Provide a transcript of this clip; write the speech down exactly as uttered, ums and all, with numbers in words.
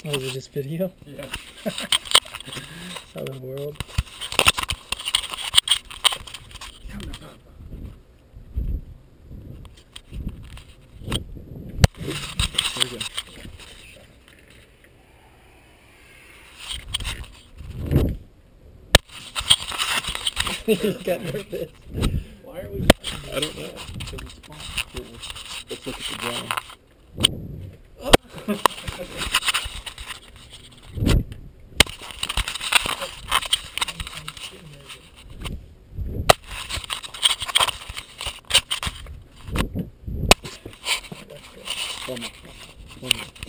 Oh, is it just video? Yeah. Saw the world. There we go. He got nervous. Why are we? I don't know. Let's look at the drone. One more. One more.